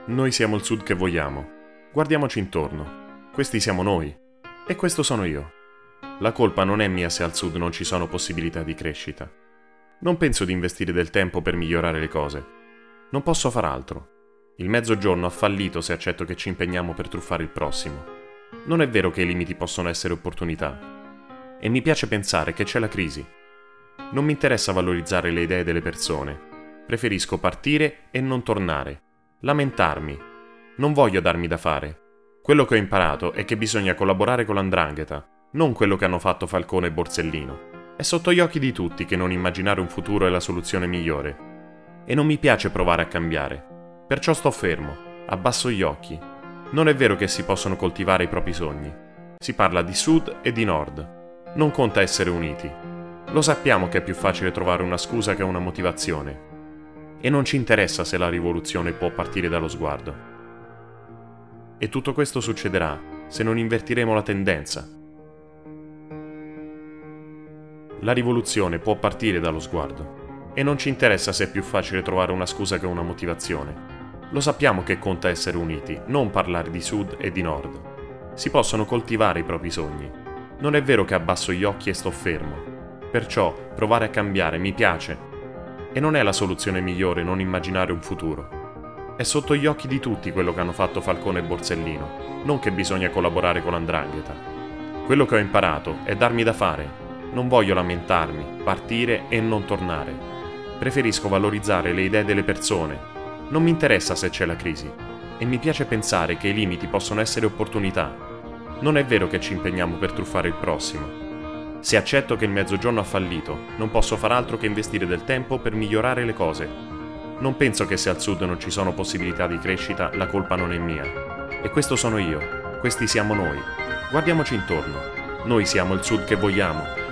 Noi siamo il Sud che vogliamo. Guardiamoci intorno. Questi siamo noi. E questo sono io. La colpa non è mia se al Sud non ci sono possibilità di crescita. Non penso di investire del tempo per migliorare le cose. Non posso far altro. Il Mezzogiorno ha fallito se accetto che ci impegniamo per truffare il prossimo. Non è vero che i limiti possono essere opportunità. E mi piace pensare che c'è la crisi. Non mi interessa valorizzare le idee delle persone. Preferisco partire e non tornare. Lamentarmi. Non voglio darmi da fare. Quello che ho imparato è che bisogna collaborare con l''ndrangheta, non quello che hanno fatto Falcone e Borsellino. È sotto gli occhi di tutti che non immaginare un futuro è la soluzione migliore. E non mi piace provare a cambiare. Perciò sto fermo, abbasso gli occhi. Non è vero che si possono coltivare i propri sogni. Si parla di Sud e di Nord. Non conta essere uniti. Lo sappiamo che è più facile trovare una scusa che una motivazione. E non ci interessa se la rivoluzione può partire dallo sguardo. E tutto questo succederà se non invertiremo la tendenza. La rivoluzione può partire dallo sguardo. E non ci interessa se è più facile trovare una scusa che una motivazione. Lo sappiamo che conta essere uniti, non parlare di Sud e di Nord. Si possono coltivare i propri sogni. Non è vero che abbasso gli occhi e sto fermo. Perciò provare a cambiare mi piace. E non è la soluzione migliore non immaginare un futuro. È sotto gli occhi di tutti quello che hanno fatto Falcone e Borsellino, non che bisogna collaborare con l''ndrangheta. Quello che ho imparato è darmi da fare. Non voglio lamentarmi, partire e non tornare. Preferisco valorizzare le idee delle persone. Non mi interessa se c'è la crisi. E mi piace pensare che i limiti possono essere opportunità. Non è vero che ci impegniamo per truffare il prossimo. Se accetto che il Mezzogiorno ha fallito, non posso far altro che investire del tempo per migliorare le cose. Non penso che se al Sud non ci sono possibilità di crescita, la colpa non è mia. E questo sono io. Questi siamo noi. Guardiamoci intorno. Noi siamo il Sud che vogliamo.